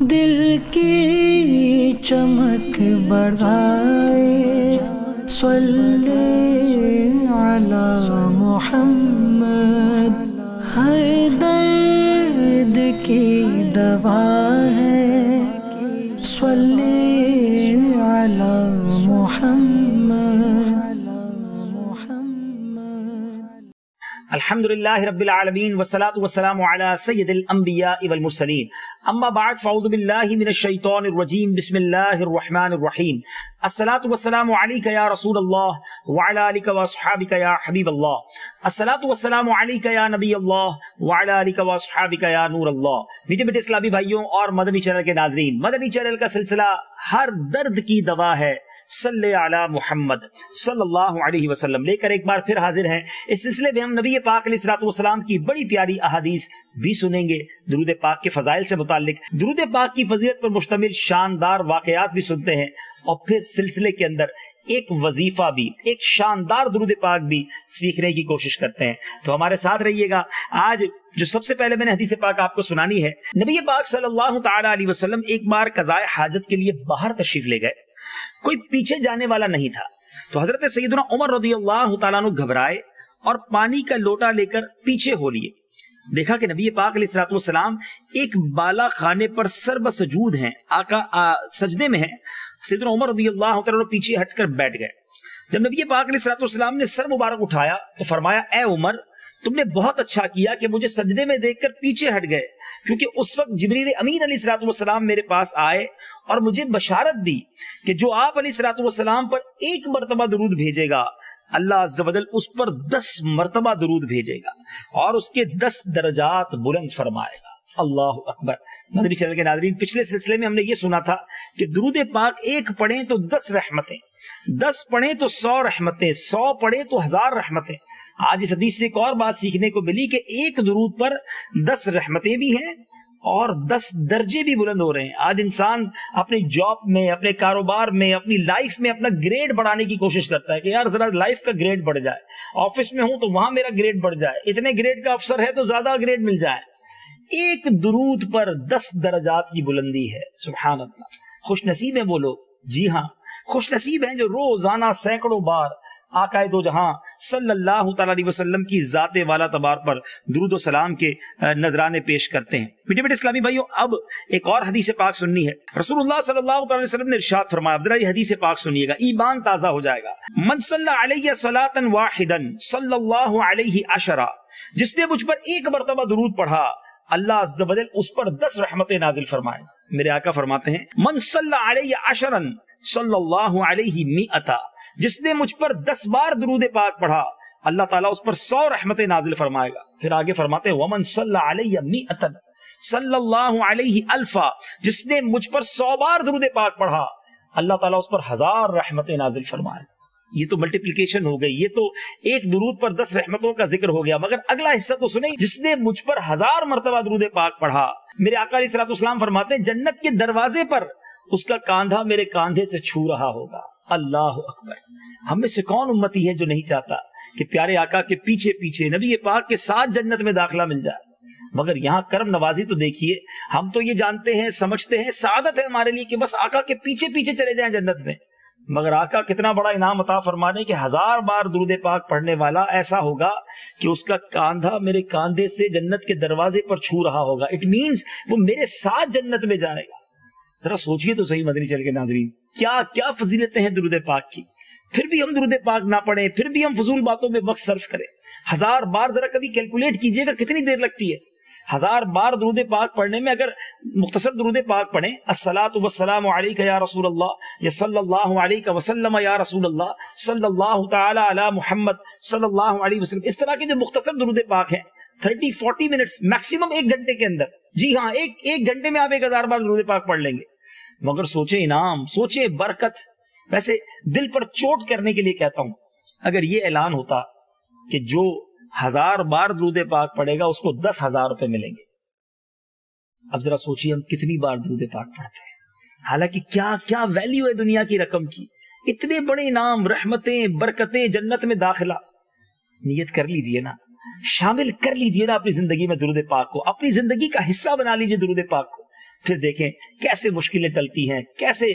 दिल की चमक बढ़ाए सल्ले अला मुहम्मद, हर दर्द की दवा है सल्ले अला मुहम्मद। अल्हम्दुलिल्लाहि रब्बिल आलमीन वस्सलातु वस्सलामु अला सय्यिदिल अंबिया वल मुरसलीन, अम्मा बाद फ़अऊज़ु बिल्लाहि मिनश शैतानिर रजीम, बिस्मिल्लाहिर रहमानिर रहीम। अस्सलातु वस्सलामु अलैका या रसूलल्लाह व अला आलिका व अस्हाबिका या हबीबल्लाह, अस्सलातु वस्सलामु अलैका या नबीयल्लाह व अला आलिका व अस्हाबिका या नूरल्लाह। मीठे मीठे इस्लामी भाइयों और मदनी चैनल के नाज़रीन, मदनी चैनल का सिलसिला हर दर्द की दवा है सल्ले अला मुहम्मद सल्लल्लाहु अलैहि वसल्लम लेकर एक बार फिर हाजिर हैं। इस सिलसिले में हम नबी पाक अलैहिस्सलातु वस्सलाम की बड़ी प्यारी अहादीस भी सुनेंगे, दुरूद पाक के फजाइल से मुताल्लिक दुरूद पाक की फजीलत पर मुश्तमिल शानदार वाकयात भी सुनते हैं, और फिर सिलसिले के अंदर एक वजीफा भी, एक शानदार दुरूद पाक भी सीखने की कोशिश करते हैं। तो हमारे साथ रहिएगा। आज जो सबसे पहले मैंने हदीस पाक आपको सुनानी है, नबी पाक सल्लल्लाहु तआला अलैहि वसल्लम एक बार कज़ाए हाजत के लिए बाहर तशरीफ ले गए। कोई पीछे जाने वाला नहीं था, तो हजरत सैयदना उमर रज़ियल्लाहु तआला अन्हु घबराए और पानी का लोटा लेकर पीछे हो लिए। देखा कि नबी पाक अलैहिस्सलातु वस्सलाम एक बाला खाने पर सर्वसजूद हैं, आका सजदे में हैं। सैयदना उमर रज़ियल्लाहु तआला अन्हु पीछे हटकर बैठ गए। जब नबी पाक अलैहिस्सलातु वस्सलाम ने सर मुबारक उठाया तो फरमाया, ए उमर, तुमने बहुत अच्छा किया कि मुझे सजदे में देखकर पीछे हट गए, क्योंकि उस वक्त जिब्रील अमीन अलैहिस्सलातु वस्सलाम मेरे पास आए और मुझे बशारत दी कि जो आप अलैहिस्सलातु वस्सलाम पर एक मर्तबा दरूद भेजेगा, अल्लाह अज़्ज़ा वजल उस पर 10 मर्तबा दरूद भेजेगा और उसके 10 दर्जात बुलंद फरमाएगा। अल्लाह अकबर। मदनी चैनल के नाज़रीन, पिछले सिलसिले में हमने ये सुना था कि दुरूद पाक एक पढ़ें तो 10 रहमतें, 10 पढ़ें तो 100 रहमतें, 100 पढ़ें तो 1000 रहमतें। आज इस हदीस से एक और बात सीखने को मिली कि एक दुरूद पर 10 रहमतें भी हैं और 10 दर्जे भी बुलंद हो रहे हैं। आज इंसान अपनी जॉब में, अपने कारोबार में, अपनी लाइफ में अपना ग्रेड बढ़ाने की कोशिश करता है कि यार जरा लाइफ का ग्रेड बढ़ जाए, ऑफिस में हूं तो वहां मेरा ग्रेड बढ़ जाए, इतने ग्रेड का अफसर है तो ज्यादा ग्रेड मिल जाए। एक दुरूद पर 10 दर्जात की बुलंदी है। सुभान अल्लाह। खुश नसीब है वो लोग, जी हाँ, खुश नसीब हैं जो रोजाना सैकड़ों बार आकाए दो जहां सल्लल्लाहु तआला अलैहि वसल्लम की जाते वाला तबार पर दुरूद व सलाम के नजराने पेश करते हैं। मीठे मीठे इस्लामी भाइयों, अब एक और हदीस पाक सुननी है। रसूलुल्लाह सल्लल्लाहु तआला अलैहि वसल्लम ने इरशाद फरमाया, जरा ये हदीस पाक सुनिएगा, ईमान ताजा हो जाएगा। मन सल्ला अलैहि सलातन वाहिदन सल्लल्लाहु अलैहि अशरा, जिसने मुझ पर एक मर्तबा दुरूद पढ़ा, अल्लाह अज़्ज़ा वजल उस पर 10 रहमतें नाजिल फरमाए। मेरे आका फरमाते हैं, मन सल्ला अलैहि अशरन सल्लल्लाहु अलैहि मिअता, जिसने मुझ पर 10 बार दुरूद पाक पढ़ा, अल्लाह ताला उस पर 100 रहमतें नाजिल फरमाएगा। फिर आगे फरमाते हैं, वमन सल्ला अलैहि मिअतन सल्लल्लाहु अलैहि अल्फा, जिसने मुझ पर 100 बार दुरूद पाक पढ़ा, अल्लाह ताला उस पर 1000 रहमतें नाजिल फरमाएगा। ये तो मल्टीप्लिकेशन हो गई, ये तो एक दुरूद पर 10 रहमतों का जिक्र हो गया। मगर अगला हिस्सा तो सुने, जिसने मुझ पर 1000 मर्तबा दुरूद पाक पढ़ा, मेरे आका अलैहिस्सलातु वस्सलाम फरमाते हैं, जन्नत के दरवाजे पर उसका कांधा मेरे कांधे से छू रहा होगा। अल्लाह अकबर। हम में से कौन उम्मती है जो नहीं चाहता कि प्यारे आका के पीछे पीछे नबी पाक के साथ जन्नत में दाखिला मिल जाए। मगर यहाँ करम नवाजी तो देखिए, हम तो ये जानते हैं, समझते हैं, सादत है हमारे लिए कि बस आका के पीछे पीछे चले जाएं जन्नत में। मगर आका कितना बड़ा इनाम अता फरमाने कि 1000 बार दुरूद पाक पढ़ने वाला ऐसा होगा कि उसका कांधा मेरे कांधे से जन्नत के दरवाजे पर छू रहा होगा। इट मींस वो मेरे साथ जन्नत में जाएगा। जरा सोचिए तो सही मदनी चैनल के नाज़रीन, क्या क्या फजीलतें हैं दुरूद पाक की। फिर भी हम दुरूद पाक ना पढ़ें, फिर भी हम फजूल बातों में वक्त सर्फ करें। 1000 बार जरा कभी कैलकुलेट कीजिएगा कितनी देर लगती है। 1000 बार दुरूद पाक पढ़ने में अगर मुख्तसर दुरूद पाक पढ़ें, अस्सलातु वस्सलामु अलैका या रसूल अल्लाह, या सल्लल्लाहु अलैका वसल्लम या रसूल अल्लाह, सल्लल्लाहु तआला अला मुहम्मद सल्लल्लाहु अलैहि वसल्लम, इस तरह के जो मुख्तसर दुरूद पाक हैं 30-40 मिनट्स मैक्सिमम 1 घंटे के अंदर, जी हाँ, एक घंटे में आप 1000 बार दुरूद पाक पढ़ लेंगे। मगर सोचे इनाम, सोचे बरकत। वैसे दिल पर चोट करने के लिए कहता हूं, अगर ये ऐलान होता कि जो 1000 बार दुरूद पाक पढ़ेगा उसको 10,000 रुपए मिलेंगे। अब जरा सोचिए हम कितनी बार दुरूद पाक पढ़ते हैं, हालांकि क्या क्या वैल्यू है दुनिया की रकम की, इतने बड़े इनाम, रहमतें, बरकतें, जन्नत में दाखिला। नियत कर लीजिए ना, शामिल कर लीजिए ना अपनी जिंदगी में दुरूद पाक को, अपनी जिंदगी का हिस्सा बना लीजिए दुरूद पाक को। پھر دیکھیں کیسے مشکلیں ٹلتی ہیں، کیسے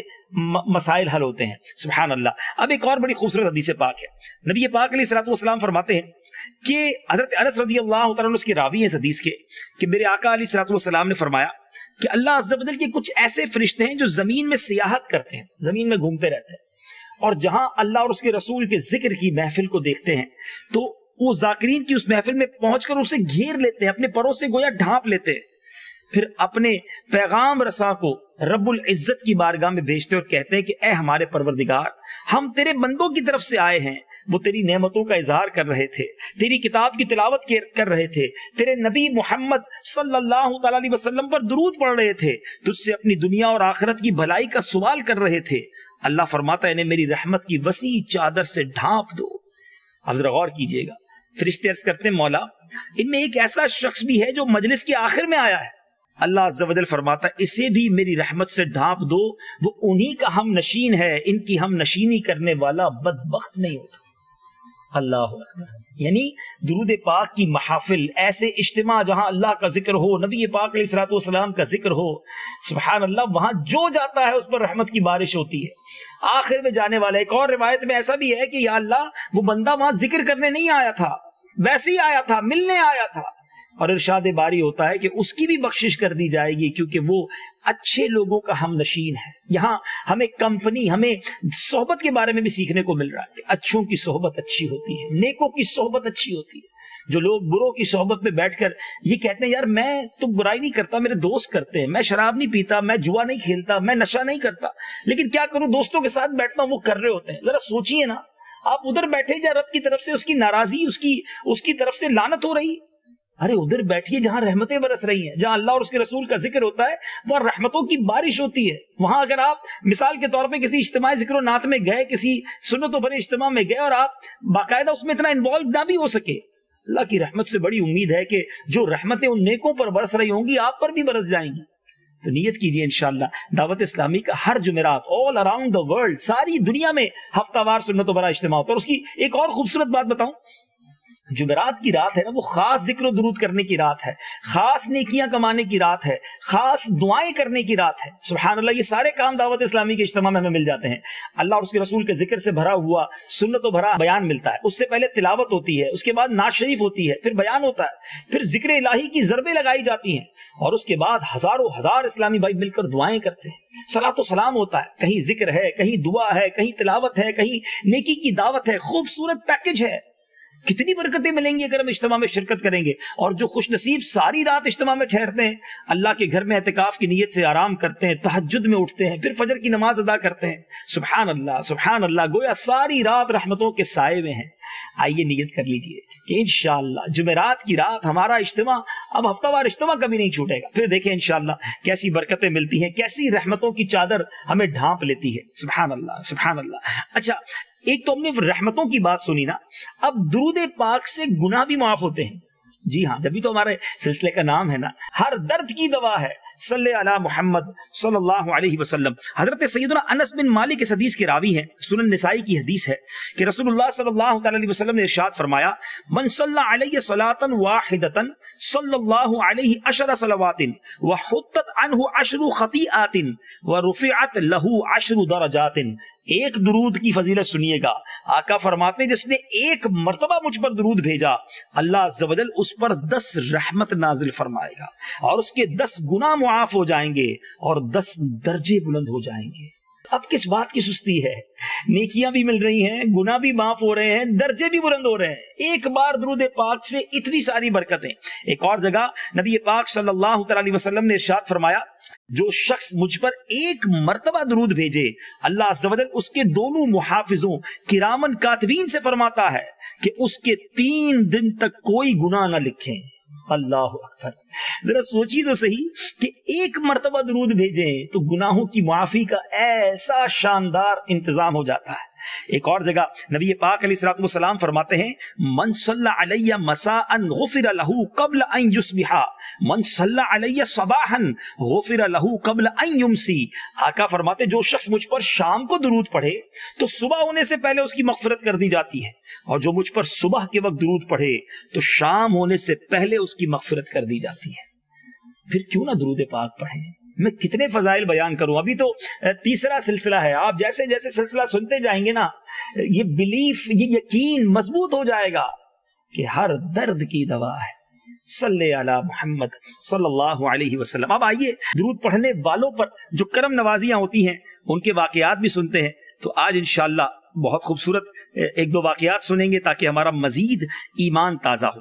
مسائل حل ہوتے ہیں، سبحان اللہ۔ اب ایک اور بڑی خوبصورت حدیث پاک ہے، نبی پاک علیہ الصلوۃ والسلام فرماتے ہیں کہ حضرت انس رضی اللہ تعالیٰ عنہ اس کے راوی ہیں اس حدیث کے، کہ میرے آقا علیہ الصلوۃ والسلام نے فرمایا کہ اللہ عز و جل کے کچھ ایسے فرشتے ہیں جو زمین میں سیاحت کرتے ہیں، زمین میں گھومتے رہتے ہیں، اور جہاں اللہ اور اس کے رسول کے ذکر کی محفل کو دیکھتے ہیں تو وہ ذاکرین کی اس محفل میں پہنچ کر اسے گھیر لیتے ہیں، اپنے پروں سے گویا ڈھانپ لیتے ہیں، پھر اپنے پیغام رساں کو رب العزت کی بارگاہ میں بھیجتے اور کہتے ہیں کہ اے ہمارے پروردگار، ہم تیرے بندوں کی طرف سے آئے ہیں، وہ تیری نعمتوں کا اظہار کر رہے تھے، تیری کتاب کی تلاوت کر رہے تھے، تیرے نبی محمد صلی اللہ تعالی علیہ وسلم پر درود پڑھ رہے تھے، تجھ سے اپنی دنیا اور آخرت کی بھلائی کا سوال کر رہے تھے۔ اللہ فرماتا ہے انہیں میری رحمت کی وسیع چادر سے ڈھانپ دو۔ اب ذرا غور کیجئے گا، فرشتے عرض کرتے ہیں مولا ان میں ایک ایسا شخص بھی ہے جو مجلس کے آخر میں آیا ہے، اللہ عز و جل فرماتا ہے اسے بھی میری رحمت سے ڈھانپ دو، وہ انہی کا ہم نشین ہے، ان کی ہم نشینی کرنے والا بدبخت نہیں ہوتا۔ اللہ اکبر، یعنی درود پاک کی محافل، ایسے اجتماع جہاں اللہ کا ذکر ہو، نبی پاک علیہ الصلوۃ والسلام کا ذکر ہو، سبحان اللہ، وہاں جو جاتا ہے اس پر رحمت کی بارش ہوتی ہے۔ آخر میں جانے والا، ایک اور روایت میں ایسا بھی ہے کہ یا اللہ وہ بندہ وہاں ذکر کرنے نہیں آیا تھا، ویسے ہی آیا تھا، ملنے آیا تھا، اور ارشاد باری ہوتا ہے کہ اس کی بھی بخشش کر دی جائے گی کیونکہ وہ اچھے لوگوں کا ہم نشین ہے۔ یہاں ہمیں کمپنی، ہمیں صحبت کے بارے میں بھی سیکھنے کو مل رہا ہے کہ اچھوں کی صحبت اچھی ہوتی ہے، نیکوں کی صحبت اچھی ہوتی ہے۔ جو لوگ بروں کی صحبت میں بیٹھ کر یہ کہتے ہیں یار میں تو برائی نہیں کرتا، میرے دوست کرتے ہیں، میں شراب نہیں پیتا، میں جوا نہیں کھیلتا، میں نشہ نہیں کرتا، لیکن کیا کروں دوستوں کے ساتھ بیٹھتا ہوں وہ کر رہے ہوتے ہیں۔ ذرا سوچئے نا، آپ ادھر بیٹھے جہاں رب کی طرف سے اس کی ناراضی، اس کی طرف سے لعنت ہو رہی، ارے ادھر بیٹھیے جہاں رحمتیں برس رہی ہیں، جہاں اللہ اور اس کے رسول کا ذکر ہوتا ہے، وہاں رحمتوں کی بارش ہوتی ہے۔ وہاں اگر آپ مثال کے طور پہ کسی اجتماع ذکر و نعت میں گئے، کسی سنت و بھرے اجتماع میں گئے اور آپ باقاعدہ اس میں اتنا انوالو نہ بھی ہو سکے، اللہ کی رحمت سے بڑی امید ہے کہ جو رحمتیں ان نیکوں پر برس رہی ہوں گی آپ پر بھی برس جائیں گی۔ تو نیت کیجئے انشاءاللہ دعوت اسلامی کا ہر جمعرات آل اراؤنڈ دا ورلڈ، ساری دنیا میں ہفتہ وار سنت و بھرا اجتماع ہوتا ہے۔ اور اس کی ایک اور خوبصورت بات بتاؤں، جمعرات کی رات ہے نا، وہ خاص ذکر و درود کرنے کی رات ہے، خاص نیکیاں کمانے کی رات ہے، خاص دعائیں کرنے کی رات ہے۔ سبحان اللہ، یہ سارے کام دعوت اسلامی کے اجتماع میں ہمیں مل جاتے ہیں۔ اللہ اور اس کے رسول کے ذکر سے بھرا ہوا سنت و بھرا بیان ملتا ہے، اس سے پہلے تلاوت ہوتی ہے، اس کے بعد نعت شریف ہوتی ہے، پھر بیان ہوتا ہے، پھر ذکر الہی کی ضربیں لگائی جاتی ہیں، اور اس کے بعد ہزاروں ہزار اسلامی بھائی مل کر دعائیں کرتے ہیں، صلاۃ و سلام ہوتا ہے، کہیں ذکر ہے، کہیں دعا ہے، کہیں تلاوت ہے، کہیں نیکی کی دعوت ہے، خوبصورت پیکج ہے۔ کتنی برکتیں ملیں گی اگر ہم اجتماع میں شرکت کریں گے۔ اور جو خوش نصیب ساری رات اجتماع میں ٹھہرتے ہیں، اللہ کے گھر میں اعتکاف کی نیت سے آرام کرتے ہیں، تہجد میں اٹھتے ہیں، پھر فجر کی نماز ادا کرتے ہیں، سبحان اللہ سبحان اللہ، گویا ساری رات رحمتوں کے سائے میں ہیں۔ آئیے نیت کر لیجئے کہ انشاءاللہ جمعرات کی رات ہمارا اجتماع اب ہفتہ وار اجتماع کبھی نہیں چھوٹے گا۔ پھر دیکھیں انشاءاللہ کیسی برکتیں ملتی ہیں، کیسی رحمتوں کی چادر ہمیں ڈھانپ لیتی ہے، سبحان اللہ سبحان اللہ۔ اچھا، ایک تو ہم نے رحمتوں کی بات سنی نا، اب درود پاک سے گناہ بھی معاف ہوتے ہیں۔ جی ہاں، جبھی تو ہمارے سلسلے کا نام ہے نا، ہر درد کی دوا ہے، صلی علی محمد صلی اللہ علیہ وسلم۔ حضرت سیدنا انس بن مالک اس حدیث کے راوی ہیں، سنن نسائی کی حدیث ہے کہ رسول اللہ صلی اللہ تعالی علیہ وسلم نے ارشاد فرمایا، من صلی علیہ صلاۃ واحدۃ صلی اللہ علیہ عشر صلوات وحطت عنہ عشر خطیئات ورفعت لہ عشر درجات۔ ایک درود کی فضیلت سنیے گا، آقا فرماتے ہیں جس نے ایک مرتبہ مجھ پر درود بھیجا، اللہ عز و جل اس پر 10 رحمت نازل فرمائے گا، اور اس کے 10 گناہ معاف ہو جائیں گے، اور 10 درجے بلند ہو جائیں گے۔ اب کس بات کی سستی ہے؟ نیکیاں بھی مل رہی ہیں، گناہ بھی معاف ہو رہے ہیں، درجے بھی بلند ہو رہے ہیں، ایک بار درود پاک سے اتنی ساری برکتیں۔ ایک اور جگہ نبی پاک صلی اللہ تعالی علیہ وسلم نے ارشاد فرمایا، جو شخص مجھ پر ایک مرتبہ درود بھیجے، اللہ عز و جل اس کے دونوں محافظوں کرامن کاتبین سے فرماتا ہے کہ اس کے 3 دن تک کوئی گناہ نہ لکھیں۔ اللہ اکبر، ذرا سوچیے تو صحیح کہ ایک مرتبہ درود بھیجیں تو گناہوں کی معافی کا ایسا شاندار انتظام ہو جاتا ہے۔ ایک اور جگہ نبی پاک علیہ الصلوۃ والسلام فرماتے ہیں، من صلی علی مساء غفر لہ قبل ان یصبح، من صلی علی صباحا غفر لہ قبل ان یمسی۔ آقا فرماتے جو شخص مجھ پر شام کو درود پڑھے تو صبح ہونے سے پہلے اس کی مغفرت کر دی جاتی ہے، اور جو مجھ پر صبح کے وقت درود پڑھے تو شام ہونے سے پہلے اس کی مغفرت کر دی جاتی ہے۔ پھر کیوں نہ درود پاک پڑھیں؟ میں کتنے فضائل بیان کروں. ابھی تو تیسرا سلسلہ ہے. آپ جیسے جیسے سلسلہ سنتے جائیں گے نا یہ بلیف، یہ یقین مضبوط ہو جائے گا کہ ہر درد کی دوا ہے. صلی علی محمد صلی اللہ علیہ وسلم. اب آئیے درود پڑھنے والوں پر جو کرم نوازیاں ہوتی ہیں ان کے واقعات بھی سنتے ہیں. تو آج انشاءاللہ بہت خوبصورت ایک دو واقعات سنیں گے تاکہ ہمارا مزید ایمان تازہ ہو.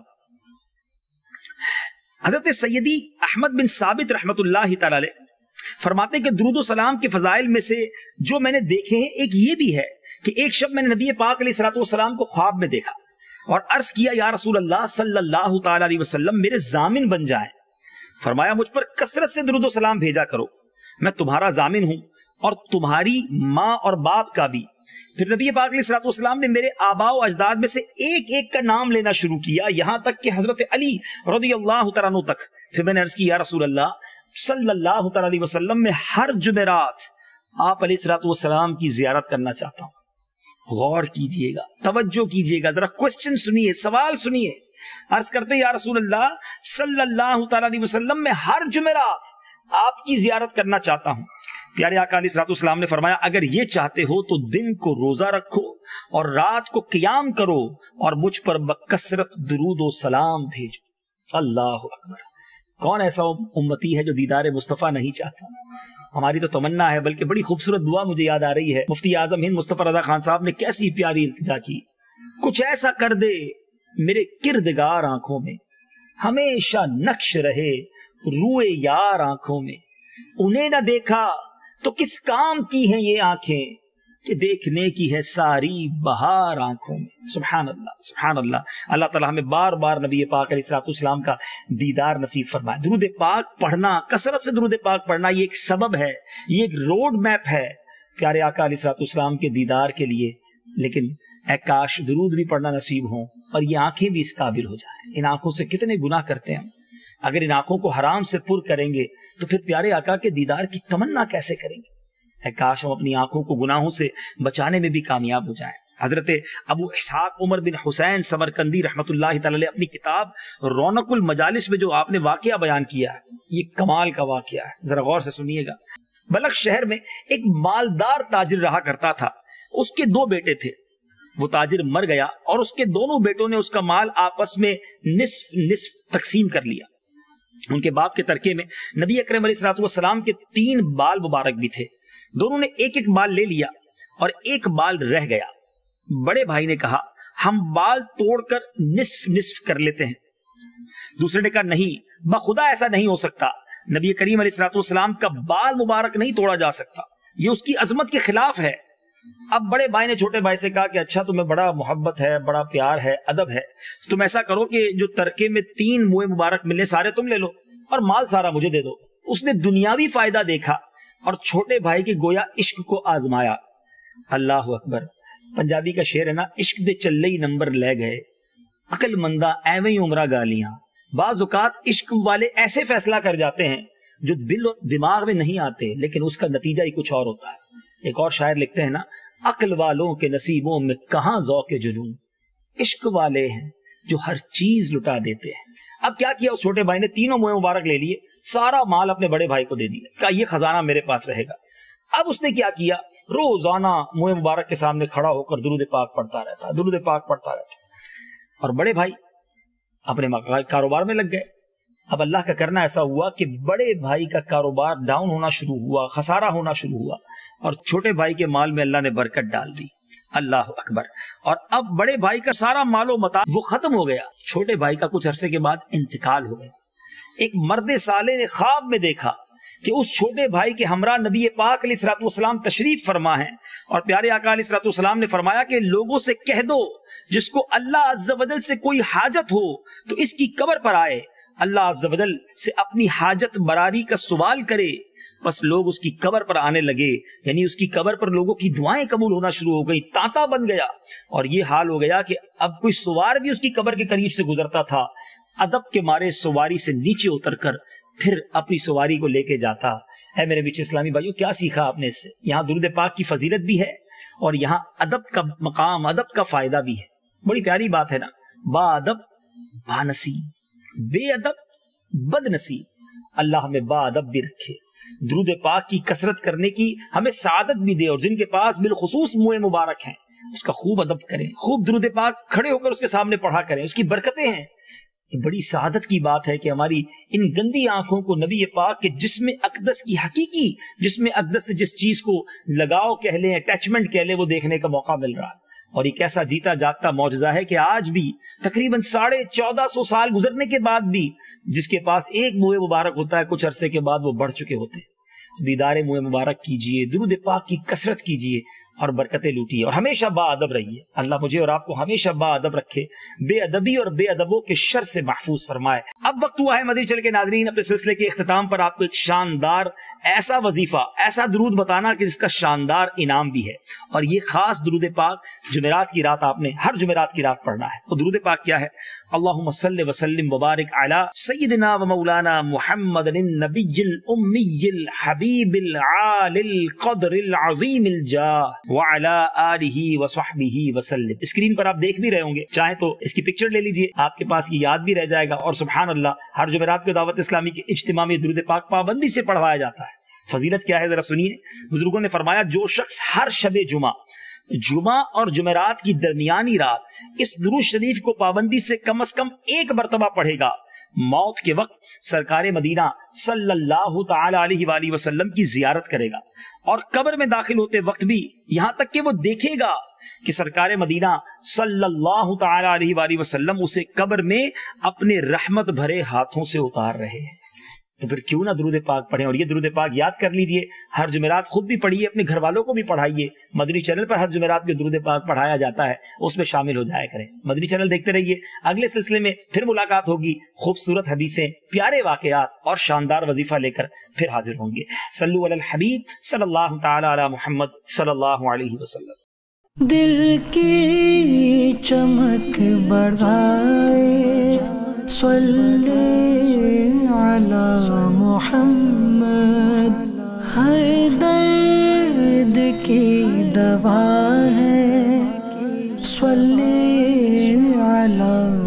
حضرت سیدی احمد بن ثابت رحمت اللہ تعالی علیہ فرماتے ہیں کہ درود و سلام کے فضائل میں سے جو میں نے دیکھے ہیں ایک یہ بھی ہے کہ ایک شب میں نے نبی پاک علیہ الصلوۃ والسلام کو خواب میں دیکھا اور عرض کیا یا رسول اللہ صلی اللہ تعالی علیہ وسلم میرے ضامن بن جائیں. فرمایا مجھ پر کثرت سے درود و سلام بھیجا کرو، میں تمہارا ضامن ہوں اور تمہاری ماں اور باپ کا بھی. پھر نبی پاک علیہ الصلوۃ والسلام نے میرے آباء و اجداد میں سے ایک ایک کا نام لینا شروع کیا یہاں تک کہ حضرت علی رضی اللہ تعالیٰ عنہ تک. پھر میں نے عرض کی یا رسول اللہ صلی اللہ تعالیٰ علیہ وسلم میں ہر جمعرات آپ علیہ الصلوۃ والسلام کی زیارت کرنا چاہتا ہوں. غور کیجئے گا، توجہ کیجئے گا، ذرا کوسچن سنیے، سوال سنیے. عرض کرتے یا رسول اللہ صلی اللہ تعالیٰ علیہ وسلم میں ہر جمعرات آپ کی زیارت کرنا چاہتا ہوں. پیارے آقا علیہ الصلوۃ والسلام نے فرمایا اگر یہ چاہتے ہو تو دن کو روزہ رکھو اور رات کو قیام کرو اور مجھ پر بکثرت درود و سلام بھیجو. اللہ اکبر. کون ایسا امتی ہے جو دیدار مصطفیٰ نہیں چاہتا؟ ہماری تو تمنا ہے. بلکہ بڑی خوبصورت دعا مجھے یاد آ رہی ہے، مفتی اعظم ہند مصطفی رضا خان صاحب نے کیسی پیاری التجا کی. کچھ ایسا کر دے میرے کردگار آنکھوں میں، ہمیشہ نقش رہے روئے یار آنکھوں میں. انہیں نہ دیکھا تو کس کام کی ہیں یہ آنکھیں کہ دیکھنے کی ہے ساری بہار آنکھوں میں. سبحان اللہ سبحان اللہ. اللہ تعالیٰ ہمیں بار بار نبی پاک علیہ الصلوۃ والسلام کا دیدار نصیب فرمائے. درود پاک پڑھنا، کثرت سے درود پاک پڑھنا یہ ایک سبب ہے، یہ ایک روڈ میپ ہے پیارے آقا علیہ الصلوۃ والسلام کے دیدار کے لیے. لیکن اے کاش درود بھی پڑھنا نصیب ہوں اور یہ آنکھیں بھی اس قابل ہو جائیں. ان آنکھوں سے کتنے گناہ کرتے ہیں ہم. اگر ان آنکھوں کو حرام سے پر کریں گے تو پھر پیارے آقا کے دیدار کی تمنا کیسے کریں گے؟ اے کاش ہم اپنی آنکھوں کو گناہوں سے بچانے میں بھی کامیاب ہو جائیں. حضرت ابو اسحاق عمر بن حسین سمرقندی رحمت اللہ تعالی علیہ اپنی کتاب رونق المجالس میں جو آپ نے واقعہ بیان کیا ہے یہ کمال کا واقعہ ہے، ذرا غور سے سنیے گا. بلخ شہر میں ایک مالدار تاجر رہا کرتا تھا. اس کے دو بیٹے تھے. وہ تاجر مر گیا اور اس کے دونوں بیٹوں نے اس کا مال آپس میں نصف نصف تقسیم کر لیا. ان کے باپ کے ترکے میں نبی اکرم علیہ الصلوۃ والسلام کے 3 بال مبارک بھی تھے. دونوں نے ایک ایک بال لے لیا اور ایک بال رہ گیا. بڑے بھائی نے کہا ہم بال توڑ کر نصف نصف کر لیتے ہیں. دوسرے نے کہا نہیں بخدا ایسا نہیں ہو سکتا، نبی کریم علیہ الصلوۃ والسلام کا بال مبارک نہیں توڑا جا سکتا، یہ اس کی عظمت کے خلاف ہے. اب بڑے بھائی نے چھوٹے بھائی سے کہا کہ اچھا تمہیں بڑا محبت ہے، بڑا پیار ہے، ادب ہے، تم ایسا کرو کہ جو ترکے میں 3 موئے مبارک ملے سارے تم لے لو اور مال سارا مجھے دے دو. اس نے دنیاوی فائدہ دیکھا اور چھوٹے بھائی کے گویا عشق کو آزمایا. اللہ اکبر. پنجابی کا شعر ہے نا، عشق دے چلے ہی نمبر لے گئے، عقل مندہ ایویں ہی عمرہ گالیاں. بعض اوقات عشق والے ایسے فیصلہ کر جاتے ہیں جو دل و دماغ میں نہیں آتے لیکن اس کا نتیجہ ہی کچھ اور ہوتا ہے. ایک اور شاعر لکھتے ہیں نا، عقل والوں کے نصیبوں میں کہاں ذوق جنون، عشق والے ہیں جو ہر چیز لٹا دیتے ہیں. اب کیا کیا اس چھوٹے بھائی نے 3 موئے مبارک لے لیے، سارا مال اپنے بڑے بھائی کو دے دیا، کہا یہ خزانہ میرے پاس رہے گا. اب اس نے کیا کیا، روزانہ موئے مبارک کے سامنے کھڑا ہو کر درود پاک پڑھتا رہتا، درود پاک پڑھتا رہتا. اور بڑے بھائی اپنے کاروبار میں لگ گئے. اب اللہ کا کرنا ایسا ہوا کہ بڑے بھائی کا کاروبار ڈاؤن ہونا شروع ہوا، خسارہ ہونا شروع ہوا اور چھوٹے بھائی کے مال میں اللہ نے برکت ڈال دی. اللہ اکبر. اور اب بڑے بھائی کا سارا مال و متاع وہ ختم ہو گیا. چھوٹے بھائی کا کچھ عرصے کے بعد انتقال ہو گیا. ایک مرد صالح نے خواب میں دیکھا کہ اس چھوٹے بھائی کے ہمراہ نبی پاک علیہ الصلوۃ والسلام تشریف فرما ہیں اور پیارے آقا علیہ الصلوۃ والسلام نے فرمایا کہ لوگوں سے کہہ دو جس کو اللہ عز و جل سے کوئی حاجت ہو تو اس کی قبر پر آئے، اللہ عز و جل سے اپنی حاجت براری کا سوال کرے. بس لوگ اس کی قبر پر آنے لگے، یعنی اس کی قبر پر لوگوں کی دعائیں قبول ہونا شروع ہو گئی. تانتا بن گیا اور یہ حال ہو گیا کہ اب کوئی سوار بھی اس کی قبر کے قریب سے گزرتا تھا، ادب کے مارے سواری سے نیچے اتر کر پھر اپنی سواری کو لے کے جاتا. ہے میرے بیچ اسلامی بھائیوں، کیا سیکھا آپ نے اس سے؟ یہاں درود پاک کی فضیلت بھی ہے اور یہاں ادب کا مقام، ادب کا فائدہ بھی ہے. بڑی پیاری بات ہے نا، با ادب با نصیب، بے ادب بد نصیب. اللہ ہمیں با ادب بھی رکھے درود پاک کی کثرت کرنے کی ہمیں سعادت بھی دے، اور جن کے پاس بالخصوص منہ مبارک ہیں اس کا خوب ادب کریں، خوب درود پاک کھڑے ہو کر اس کے سامنے پڑھا کریں، اس کی برکتیں ہیں۔ یہ بڑی سعادت کی بات ہے کہ ہماری ان گندی آنکھوں کو نبی پاک کے جسم اقدس کی حقیقی جسم اقدس سے جس چیز کو لگاؤ کہہ لیں، اٹیچمنٹ کہہ لیں، وہ دیکھنے کا موقع مل رہا ہے۔ اور یہ کیسا جیتا جاگتا معجزہ ہے کہ آج بھی تقریباً 1450 سال گزرنے کے بعد بھی جس کے پاس ایک منہ مبارک ہوتا ہے کچھ عرصے کے بعد وہ بڑھ چکے ہوتے ہیں۔ دیدار منہ مبارک کیجئے، درود پاک کی کثرت کیجئے اور برکتیں لوٹیے، اور ہمیشہ با ادب رہیے۔ اللہ مجھے اور آپ کو ہمیشہ با ادب رکھے، بے ادبی اور بے ادبوں کے شر سے محفوظ فرمائے۔ اب وقت ہوا ہے مدنی چینل کے ناظرین اپنے سلسلے کے اختتام پر آپ کو ایک شاندار ایسا وظیفہ، ایسا درود بتانا کہ جس کا شاندار انعام بھی ہے، اور یہ خاص درود پاک جمعرات کی رات آپ نے ہر جمعرات کی رات پڑھنا ہے۔ وہ درود پاک کیا ہے؟ اللہم صلی وسلم وبارک علی سیدنا و مولانا محمد النبی الامی الحبیب العالی القدر العظیم الجاہ وعلی آلہ وصحبہ وسلم۔ اسکرین پر آپ دیکھ بھی رہے ہوں گے، چاہیں تو اس کی پکچر لے لیجئے، آپ کے پاس یہ یاد بھی رہ جائے گا۔ اور سبحان اللہ، ہر جمعرات کو دعوت اسلامی کے اجتماع میں درود پاک پابندی سے پڑھوایا جاتا ہے۔ فضیلت کیا ہے ذرا سنیے۔ بزرگوں نے فرمایا جو شخص ہر شب جمعہ اور جمعرات کی درمیانی رات اس درود شریف کو پابندی سے کم از کم ایک مرتبہ پڑھے گا، موت کے وقت سرکار مدینہ صلی اللہ تعالی علیہ وآلہ وسلم کی زیارت کرے گا، اور قبر میں داخل ہوتے وقت بھی یہاں تک کہ وہ دیکھے گا کہ سرکار مدینہ صلی اللہ تعالی علیہ وآلہ وسلم اسے قبر میں اپنے رحمت بھرے ہاتھوں سے اتار رہے ہیں، تو پھر کیوں نہ درود پاک پڑھیں۔ اور یہ درود پاک یاد کر لیجئے، ہر جمعرات خود بھی پڑھیے، اپنے گھر والوں کو بھی پڑھائیے۔ مدنی چینل پر ہر جمعرات کے درود پاک پڑھایا جاتا ہے، اس میں شامل ہو جایا کریں۔ مدنی چینل دیکھتے رہیے، اگلے سلسلے میں پھر ملاقات ہوگی، خوبصورت حدیثیں، پیارے واقعات اور شاندار وظیفہ لے کر پھر حاضر ہوں گے۔ صلو علی الحبیب صلی اللہ تعالی علی محمد صلی اللہ علیہ وسلم۔ دل کی چمک بڑھائے، صلی علی محمد، ہر درد کی دوا ہے، صلی علی